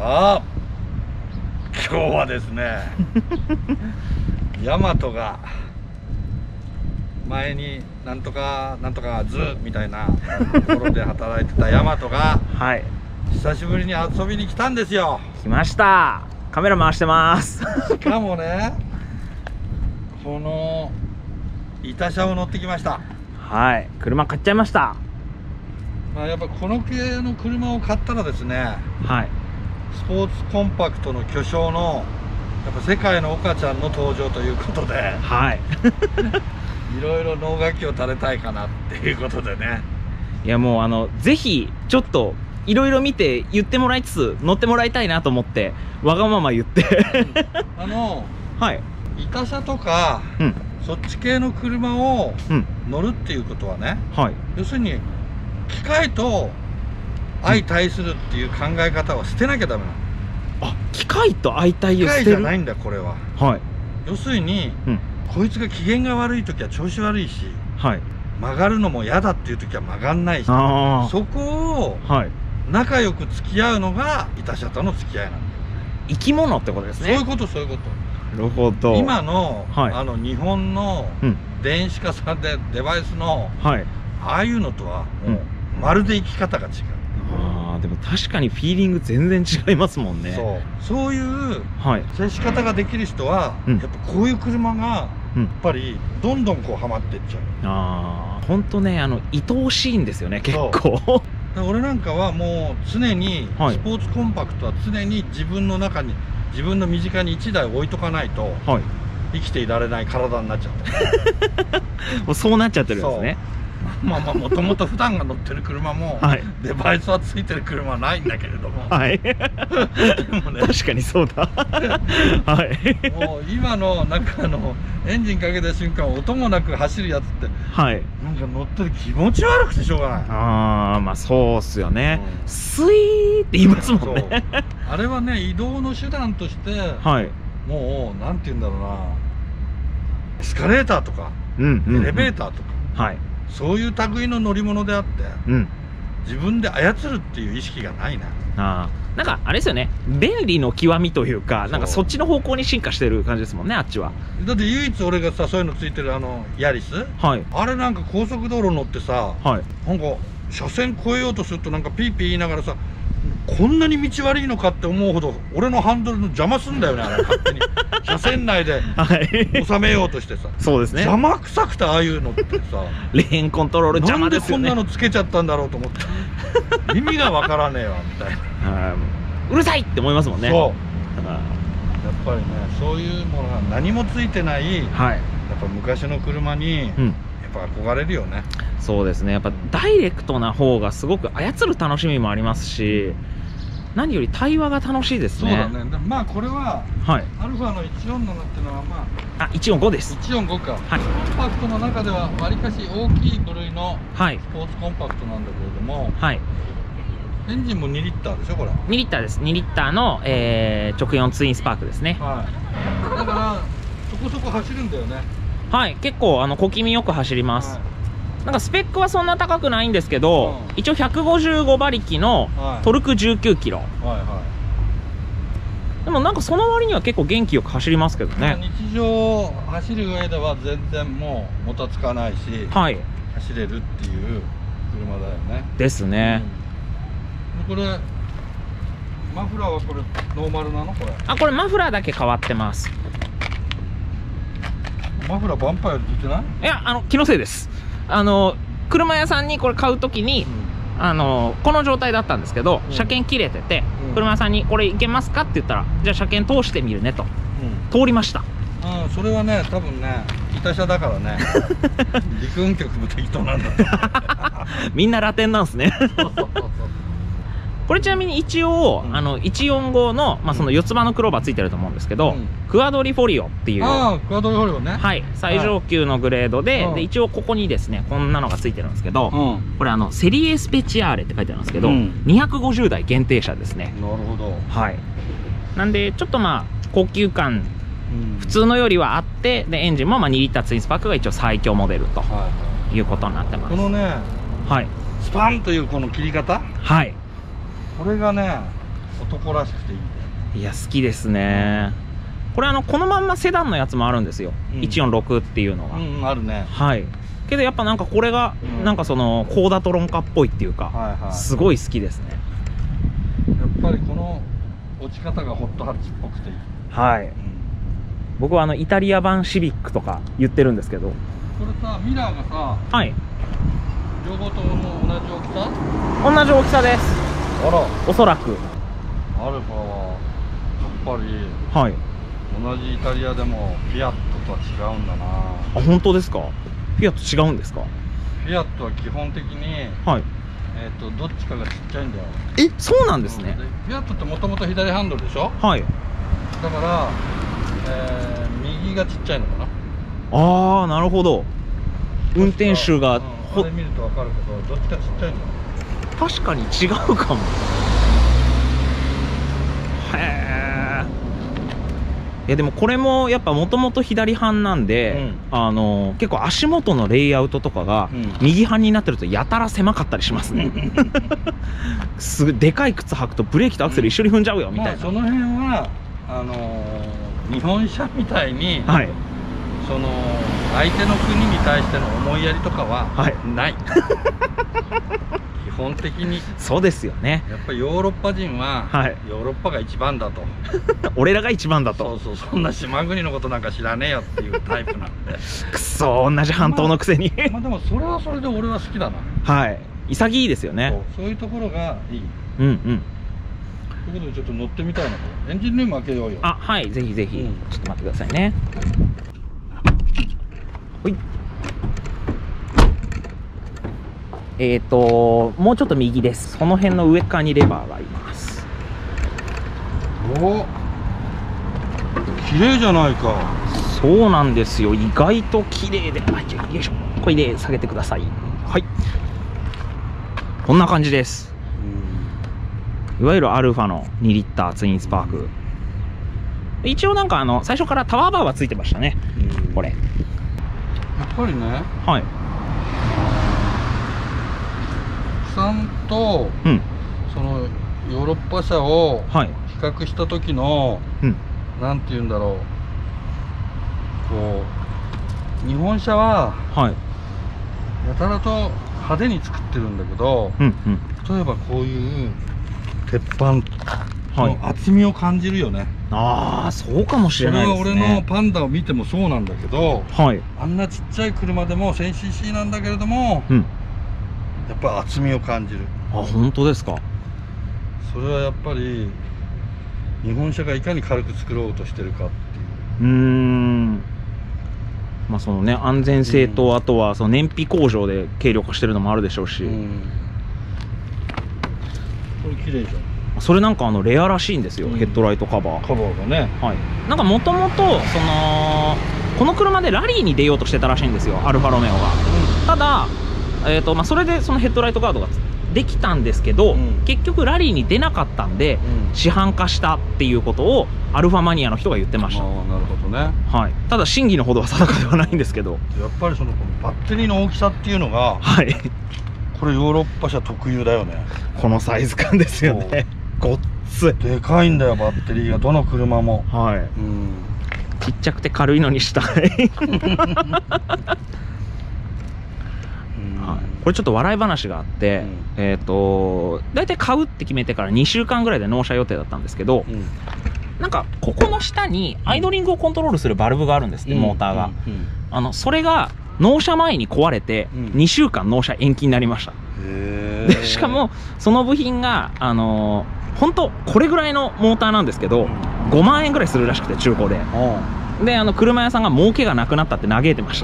さあ今日はですねヤマトが前になんとかなんとかズみたいなところで働いてたヤマトがはい久しぶりに遊びに来たんですよ。 来ました。カメラ回してますしかもねこの板車を乗ってきました。 はい、車買っちゃいました。 まあやっぱこの系の車を買ったらですね、 はい、 スポーツコンパクトの巨匠のやっぱ世界の岡ちゃんの登場ということで、 はいいろいろ能書きを垂れたいかなっていうことでね。 いやもうぜひちょっといろいろ見て言ってもらいつつ乗ってもらいたいなと思ってわがまま言ってはい板車とか、うん、そっち系の車を乗るっていうことはね、はい、要するに機械と相対するっていう考え方は捨てなきゃダメなの。 あ、機械と相対を捨てる？機械じゃないんだこれは。はい。要するに、こいつが機嫌が悪い時は調子悪いし、はい、曲がるのも嫌だっていう時は曲がんないし、そこを仲良く付き合うのが板車との付き合いなんだよ。 生き物ってことですね。 そういうことそういうこと。 なるほど。 今の、日本の電子化されたデバイスの、ああいうのとはもうまるで生き方が違う。 ああ、でも確かにフィーリング全然違いますもんね。 そういう接し方ができる人は、やっぱこういう車がやっぱりどんどんこうハマっていっちゃう。 ああ、本当ね、愛おしいんですよね、結構。 俺なんかはもう常にスポーツコンパクトは常に自分の中に自分の身近に1台置いとかないと生きていられない体になっちゃう。もうそうなっちゃってるんですね。 まあもともと普段が乗ってる車もデバイスはついてる車はないんだけれども、はいでもね、確かにそうだはいもう今のなんかエンジンかけた瞬間音もなく走るやつってなんか乗ってる気持ち悪くてしょうがない。 ああ、まあそうっすよね。スイーって言いますもんね。 あれはね移動の手段としてもうなんて言うんだろうな、エスカレーターとかエレベーターとかそういう類の乗り物であって、自分で操るっていう意識がないな。 なんかあれですよね、便利の極みというか、なんかそっちの方向に進化してる感じですもんね、あっちは。 だって唯一俺がさ、そういうのついてるヤリス、あれなんか高速道路乗ってさ、なんか車線越えようとするとなんかピーピー言いながらさ、こんなに道悪いのかって思うほど俺のハンドルの邪魔すんだよね、あれ勝手に車線内で収めようとしてさ。 そうですね、 邪魔くさくてああいうのってさレーンコントロール邪魔ですよね。 なんでこんなのつけちゃったんだろうと思って意味がわからねえわみたいなうるさいって思いますもんね。 そうやっぱりね、そういうものが何もついてない、やっぱ昔の車に、やっぱ憧れるよね。 そうですね、やっぱダイレクトな方がすごく操る楽しみもありますし、何より対話が楽しいですね。 そうだね。まあこれは、アルファの147っていうのはまあ 145です。 145か。コンパクトの中ではわりかし大きい部類のスポーツコンパクトなんだけれども、エンジンも2リッターでしょこれ。 2リッターです。2リッターの、直4ツインスパークですね。 だからそこそこ走るんだよね。 はい、結構小気味よく走ります。なんかスペックはそんな高くないんですけど、一応155馬力のトルク19キロ。でもなんかその割には結構元気よく走りますけどね。 日常走る上では全然もうもたつかないし、走れるっていう車だよね。 ですね。 これマフラーはこれノーマルなのこれ？ これマフラーだけ変わってます。 マフラーバンパイア出てない？ いや、気のせいです。車屋さんにこれ買うときに、この状態だったんですけど、車検切れてて、車屋さんにこれいけますかって言ったら、じゃあ車検通してみるねと、通りました。 それはね、多分ね、板車だからね陸運局も適当なんだみんなラテンなんですねこれちなみに一応、145の、その四つ葉のクローバーついてると思うんですけど、クアドリフォリオっていう、 クアドリフォリオね、 はい、最上級のグレードで、一応ここにですね、こんなのがついてるんですけど、これセリエスペチアーレって書いてあるんですけど、250台限定車ですね。なるほど。はい。なんで、ちょっと高級感、普通のよりはあって、で、エンジンも2リッターツインスパークが一応最強モデルということになってます。 このね、スパンというこの切り方、これがね男らしくていいんだよ。 いや好きですね。これこのまんまセダンのやつもあるんですよ、146っていうのが。 あるね。 はい。けどやっぱなんかこれがなんかそのコーダトロンカっぽいっていうか、すごい好きですね。 やっぱりこの落ち方がホットハッチっぽくていい。 はい。僕はイタリア版シビックとか言ってるんですけど。 これさ、ミラーがさ、 はい。 両方とも同じ大きさ？ 同じ大きさです。 あら。 おそらく。 アルファはやっぱり、 はい。 同じイタリアでもフィアットとは違うんだな。 あ、本当ですか？フィアット違うんですか？ フィアットは基本的に、 はい。 どっちかがちっちゃいんだよ。 え、そうなんですね。 フィアットってもともと左ハンドルでしょ？ はい。 だから、右がちっちゃいのかな。 ああ、なるほど。運転手が、 これ見ると分かるけど、どっちかちっちゃいんだよ。 確かに違うかも。へえ。いやでもこれもやっぱもともと左半なんで、結構足元のレイアウトとかが右半になってるとやたら狭かったりしますね。すごいでかい靴履くとブレーキとアクセル一緒に踏んじゃうよみたいな。 その辺は日本車みたいに、はい、その相手の国に対しての思いやりとかはない。基本的にそうですよね。 やっぱりヨーロッパ人は、ヨーロッパが一番だと。 俺らが一番だと。 そうそう、そんな島国のことなんか知らねえよっていうタイプなんで。 くそ、同じ半島のくせに。 まあでもそれはそれで俺は好きだな。 はい、潔いですよね。 そういうところがいい。 うんうん。 ということでちょっと乗ってみたいなと。エンジンルーム開けようよ。 あ、はい、ぜひぜひ、ちょっと待ってくださいね。ほい。もうちょっと右です。その辺の上側にレバーがあります。 お、綺麗じゃないか。 そうなんですよ。意外と綺麗で、よいしょ。これで下げてください。はい。こんな感じです。いわゆるアルファの2リッターツインスパーク。一応なんか最初からタワーバーはついてましたね。これ。やっぱりね。 はい。 さんと、そのヨーロッパ車を比較した時の、なんて言うんだろう、こう日本車は、やたらと派手に作ってるんだけど、例えばこういう鉄板の厚みを感じるよね。 ああ、そうかもしれないですね。 それは俺のパンダを見てもそうなんだけど、あんなちっちゃい車でも 1000cc なんだけれども、やっぱり厚みを感じる。 あ、本当ですか。 それはやっぱり日本車がいかに軽く作ろうとしてるかっていう。 まあそのね、安全性と、あとはその燃費向上で軽量化してるのもあるでしょうし。 これ綺麗じゃん。 それなんかレアらしいんですよ、ヘッドライトカバー。 カバーがね。 はい。なんかもともとこの車でラリーに出ようとしてたらしいんですよ、アルファロメオが。ただまあそれでそのヘッドライトガードができたんですけど、結局ラリーに出なかったんで、市販化したっていうことをアルファマニアの人が言ってました。 ああ、なるほどね。 はい。ただ真偽のほどは定かではないんですけど、 やっぱりそのバッテリーの大きさっていうのが、 はい、これヨーロッパ車特有だよね。 このサイズ感ですよね。ごっつでかいんだよ、バッテリーが。どの車も。 はい。ちっちゃくて軽いのにしたい。これちょっと笑い話があって、大体買うって決めてから2週間ぐらいで納車予定だったんですけど、なんかここの下にアイドリングをコントロールするバルブがあるんですね、モーターが。それが納車前に壊れて2週間納車延期になりました。でしかもその部品が本当これぐらいのモーターなんですけど、5万円ぐらいするらしくて、中古で。で車屋さんが儲けがなくなったって嘆いてました。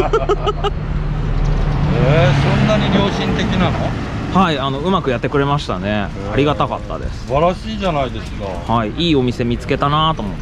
そんなに良心的なの？ はい、うまくやってくれましたね。ありがたかったです。 素晴らしいじゃないですか。 はい、いいお店見つけたなと思って。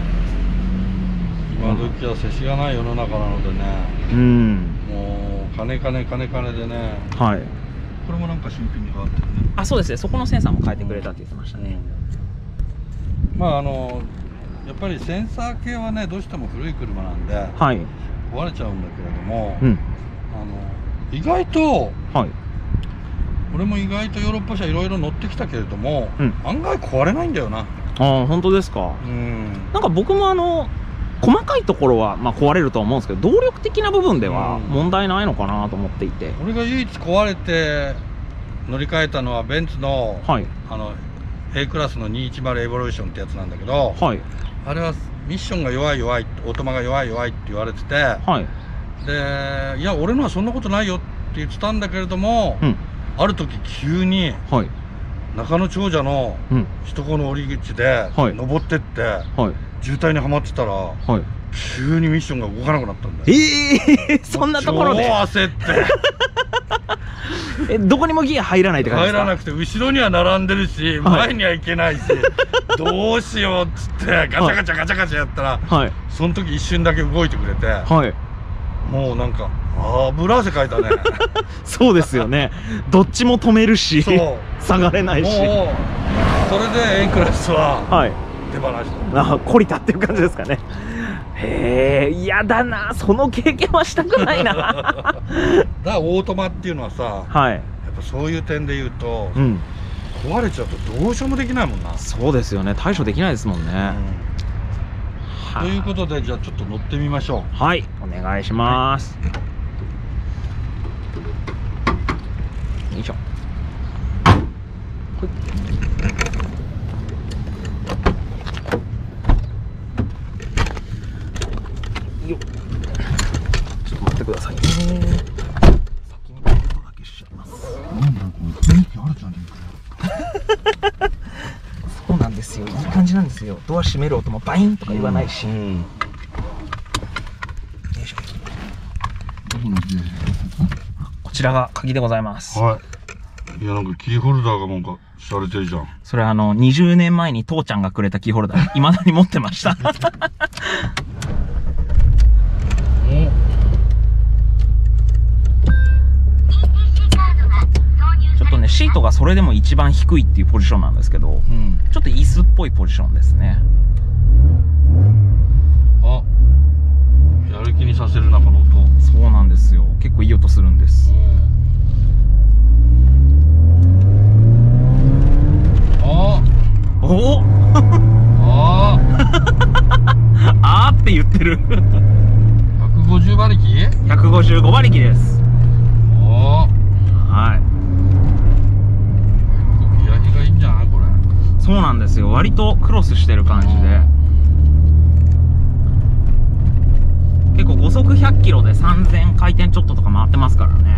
今時は世知がない世の中なのでね。もう金でね。はい。これもなんか新品に変わってるね。 あ、そうですね。そこのセンサーも変えてくれたって言ってましたね。 まあやっぱりセンサー系はね、どうしても古い車なんで、はい、壊れちゃうんだけれども、意外と、はい、 俺も意外とヨーロッパ車いろいろ乗ってきたけれども、案外壊れないんだよな。 ああ、本当ですか。なんか僕も細かいところはまあ壊れるとは思うんですけど、動力的な部分では問題ないのかなと思っていて、 俺が唯一壊れて乗り換えたのはベンツの、A クラスの210エボリューションってやつなんだけど、あれはミッションが弱い弱い、オートマが弱い弱いって言われてて、でいや俺のはそんなことないよって言ってたんだけれども、ある時急に、中野長者の首都高の降り口で登ってって、渋滞にはまってたら、急にミッションが動かなくなったんだよ。 そんなところで超焦ってどこにもギア入らないって感じですか？ 入らなくて、後ろには並んでるし、前には行けないし、どうしようっつってガチャガチャガチャガチャやったら、その時一瞬だけ動いてくれて、もうなんか油汗かいたね。 そうですよね。どっちも止めるし下がれないし、 もうそれで A クラスは手放した。 懲りたっていう感じですかね。へえ、嫌だな、その経験はしたくないな。だからオートマっていうのはさ、やっぱそういう点で言うと、壊れちゃうとどうしようもできないもんな。 そうですよね、対処できないですもんね。 ということで、じゃあちょっと乗ってみましょう。 はい、お願いします。よいしょ。よっ、ちょっと待ってくださいね。先に音だけしちゃいます。 雰囲気あるじゃねえかよ。 そうなんですよ、いい感じなんですよ。ドア閉める音もバインとか言わないし。よいしょ。こちらが鍵でございます。 いや、なんかキーホルダーがなんかしゃれてるじゃん。 それ20年前に父ちゃんがくれたキーホルダー、未だに持ってました。ちょっとね、シートがそれでも一番低いっていうポジションなんですけど、ちょっと椅子っぽいポジションですね。 やる気にさせるな、この音。 そうなんですよ、結構いい音するんです。おあーって言ってる。 150馬力 ？155馬力です。 ギア比がいいんじゃないこれ。 そうなんですよ、割とクロスしてる感じで、結構5速100キロで3000回転ちょっととか回ってますからね。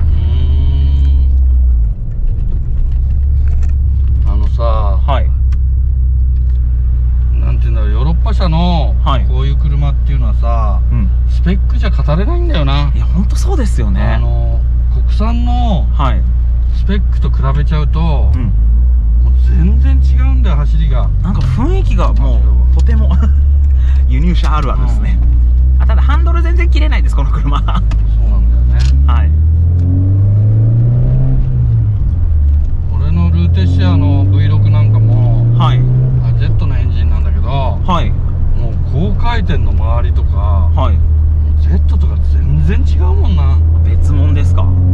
なんていうんだろう、ヨーロッパ車のこういう車っていうのはさ、スペックじゃ語れないんだよな。 いや、ほんとそうですよね。 国産のスペックと比べちゃうと、もう全然違うんだよ、走りが。 なんか雰囲気がもうとても輸入車あるあるですね。ただハンドル全然切れないです、この車。そうなんだよね。俺のルーテシアの V6 なんかも、Z のエンジンなんだけど、もう高回転の周りとか、Z とか全然違うもんな。 別物ですか？そう。 なん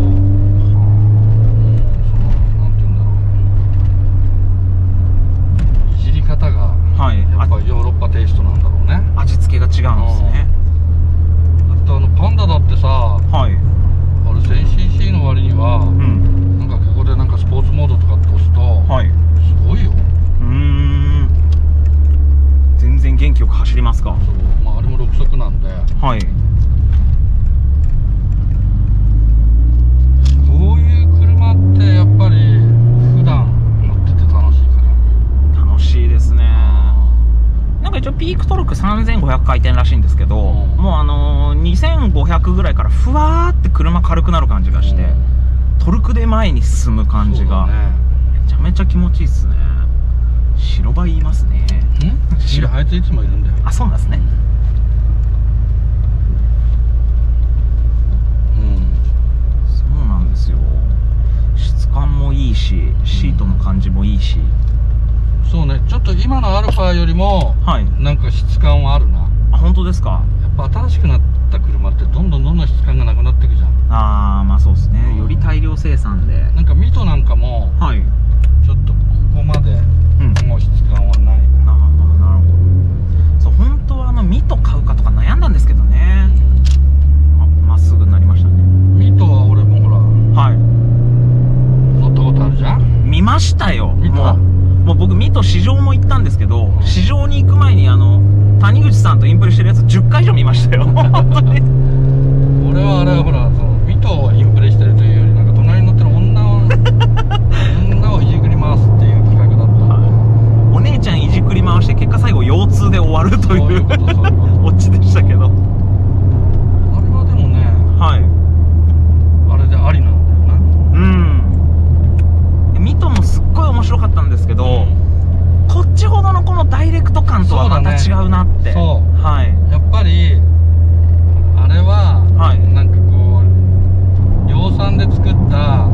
ていうんだろう。いじり方が、やっぱヨーロッパテイストなんだろうね。 味付けが違うんですね。 だってパンダだってさ、あれ 1000cc の割には、なんかここでなんかスポーツモードとかって押すと、すごいよ。 全然元気よく走りますか？ そう、あれも6速なんで、こういう車ってやっぱり普段乗ってて楽しいから。 楽しいですね。なんか一応ピークトルク3500回転らしいんですけど、もう2500ぐらいからふわーって車軽くなる感じがして、トルクで前に進む感じがめちゃめちゃ気持ちいいっすね。白バイいますね。 白バイいつもいるんだよ。 あ、そうなんですね。そうなんですよ。質感もいいし、シートの感じもいいし。 そうね、ちょっと今のアルファよりもなんか質感はあるな。 あ、本当ですか？ やっぱ新しくなった車ってどんどん質感がなくなっていくじゃん。 ああ、まあそうですね、より大量生産で。 なんかミトなんかもちょっとここまで保護質感はないな。 ああ、なるほど。そう、本当はミト買うかとか悩んだんですけどね。まっすぐになりましたね。 ミトは俺もほら乗ったことあるじゃん。 見ましたよ。 見た？ もう僕ミト市場も行ったんですけど、市場に行く前に谷口さんとインプレしてるやつ10回以上見ましたよ。本当に。 俺はあれはほらミトをインプレしてるというより、なんか隣に乗ってる女をいじくり回すっていう企画だった。 お姉ちゃんいじくり回して結果最後腰痛で終わるというオチでしたけど。 あれはでもね、あれでありなんだよな。ミトもすっごい面白かったんですけど、こっちほどのこのダイレクト感とはまた違うなって。 そう、やっぱりあれはなんかこう量産で作った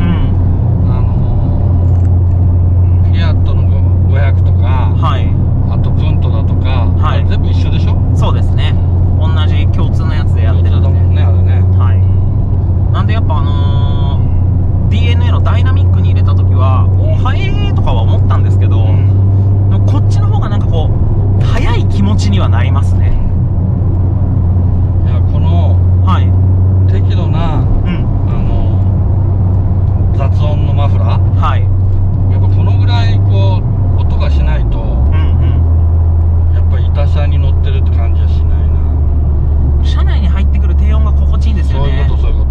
フィアットの500とか、あとプントだとか、全部一緒でしょ。そうですね、同じ共通のやつでやってるんで。共通だもんね、あれね。なんでやっぱDNA のダイナミックに入れた時ははえーとかは思ったんですけど、でもこっちの方がなんかこう速い気持ちにはなりますね。 いや、この適度な雑音のマフラー、やっぱこのぐらいこう音がしないと、やっぱり板車に乗ってるって感じはしないな。 車内に入ってくる低音が心地いいんですよね。 そういうこと。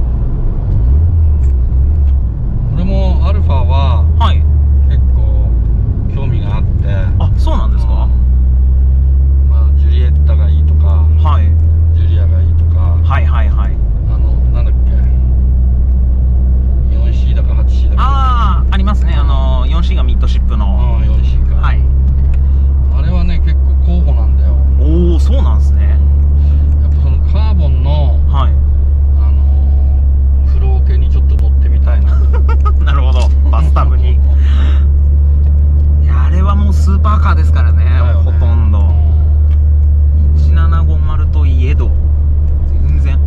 俺もアルファは結構興味があって。 あ、そうなんですか。 まあジュリエッタがいいとか、ジュリアがいいとか、なんだっけ、4C だか 8C だか、 ありますね。4C がミッドシップの。 4C か。あれはね結構候補なんだよ。 おお、そうなんですね。 やっぱそのカーボンのフロー系にちょっと乗ってみたいな。 なるほど、バスタブに。いや、あれはもうスーパーカーですからね、ほとんど。1750といえど全然。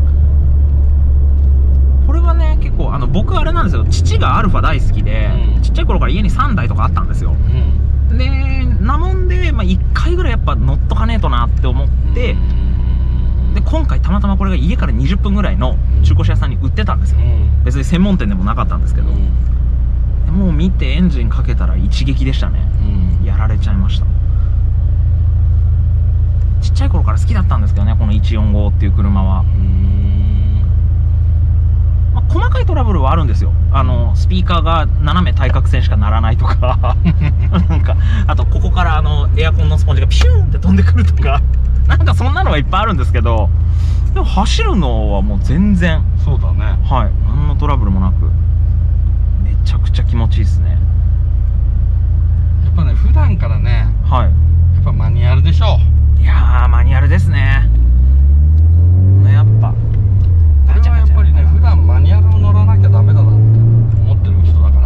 これはね結構僕あれなんですよ、父がアルファ大好きで、ちっちゃい頃から家に3台とかあったんですよ。でなもんで、1回ぐらいやっぱ乗っとかねえとなって思って、で今回たまたまこれが家から20分ぐらいの中古車屋さんに売ってたんですよ。別に専門店でもなかったんですけど、もう見てエンジンかけたら一撃でしたね。やられちゃいました。ちっちゃい頃から好きだったんですけどね、この145っていう車は。細かいトラブルはあるんですよ。スピーカーが斜め対角線しかならないとかなんかあとここからエアコンのスポンジがピシューンって飛んでくるとかなんかそんなのはいっぱいあるんですけど、でも走るのはもう全然。 そうだね。 何のトラブルもなくめちゃくちゃ気持ちいいですね。 やっぱね、普段からね、やっぱマニュアルでしょ。 いやー、マニュアルですね。やっぱこれはやっぱりね、普段マニュアルを乗らなきゃダメだなって思ってる人だから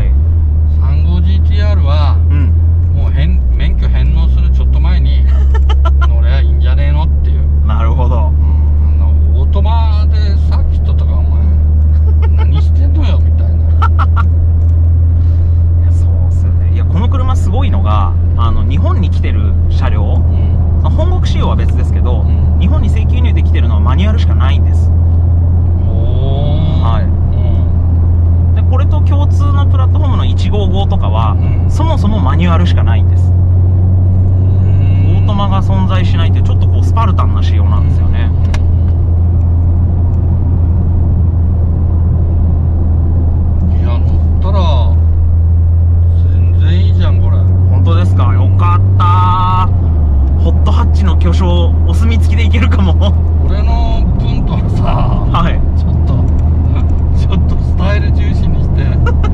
、35GTR はもう免許返納するちょっと前に乗ればいいんじゃねえのっていう。 なるほど。 オートマでサーキットとかお前何してんのよみたいな。 そうっすよね。いや、この車すごいのが日本に来てる車両、本国仕様は別ですけど、日本に正規輸入できてるのはマニュアルしかないんです。でこれと共通のプラットフォームの155とかは、そもそもマニュアルしかないんです。オートマが存在しないっていうちょっとこうスパルタンな仕様なんですよね。 いや、乗ったら全然いいじゃんこれ。 本当ですか。よかったー。ホットハッチの巨匠お墨付きでいけるかも。 俺のプントはさ、ちょっとスタイル重視にして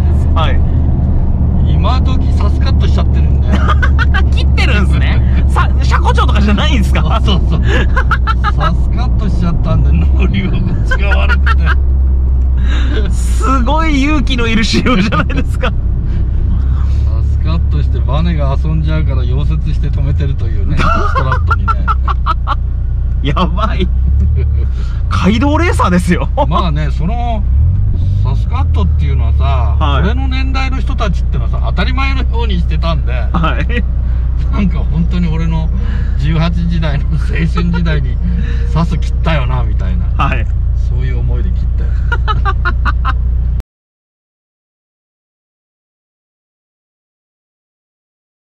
今時サスカットしちゃってるんで切ってるんですね。車庫長とかじゃないんですか。 そうサスカットしちゃったんで乗り心地が悪くてすごい勇気のいる仕様じゃないですか。 サスカットしてバネが遊んじゃうから溶接して止めてるというね、ストラットにねやばい街道レーサーですよ。 まあね、そのサスカットっていうのはさ、はい、俺の年代の人たちってのはさ、当たり前のようにしてたんで、はい、なんか本当に俺の18時代の青春時代にサス切ったよなみたいな。はい、